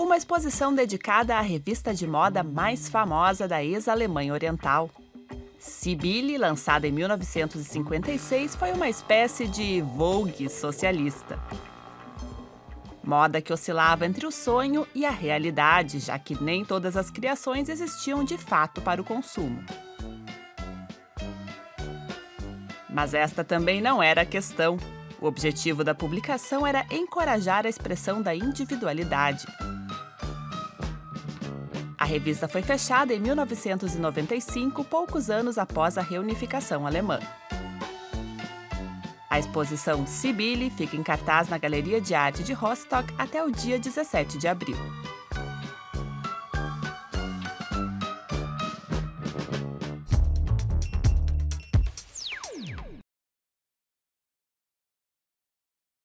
uma exposição dedicada à revista de moda mais famosa da ex-Alemanha Oriental. Sibylle, lançada em 1956, foi uma espécie de Vogue socialista. Moda que oscilava entre o sonho e a realidade, já que nem todas as criações existiam de fato para o consumo. Mas esta também não era a questão. O objetivo da publicação era encorajar a expressão da individualidade. A revista foi fechada em 1995, poucos anos após a reunificação alemã. A exposição Sibylle fica em cartaz na Galeria de Arte de Rostock até o dia 17 de abril.